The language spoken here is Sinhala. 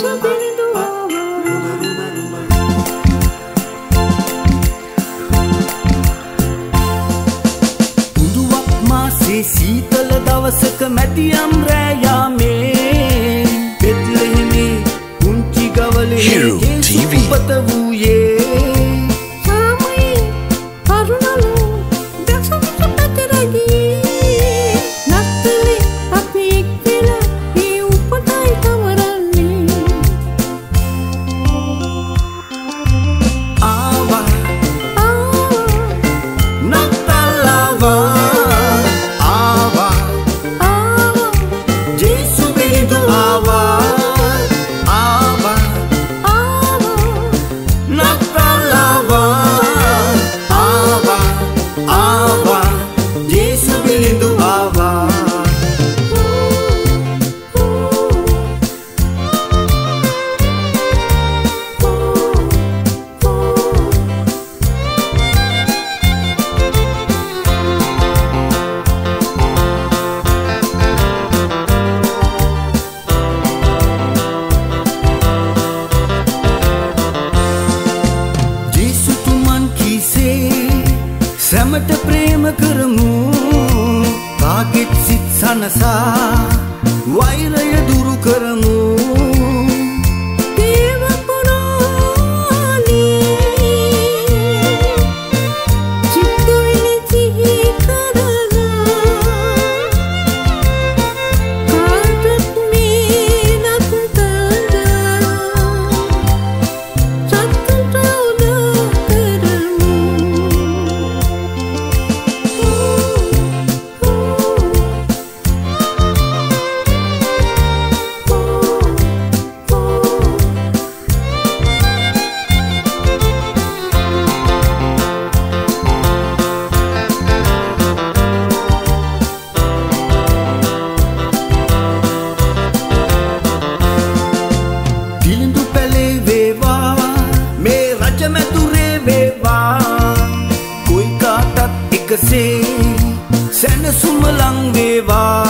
සීතල දවසක මැදියම් රැයාමේ බෙත්ලෙහෙමේ පුංචි ගවලේ යේසු උපත වූයේ සාමයේ කරුණලු දසමිත පැතරගී නත්තලේ අපි එක්වෙලා මේ උපතයි තවරන්නේ ආවා නත්තලවා සැමට ප්‍රේම කරමු කාගෙත් සිත් සනසා වෛරය දුරු කරමු දේව පුරාණී චිත්තවිලි සිහි කරලා කාටත් මේ නත්තලා සතුට උදා කරමු සැනසුම ලං වේවා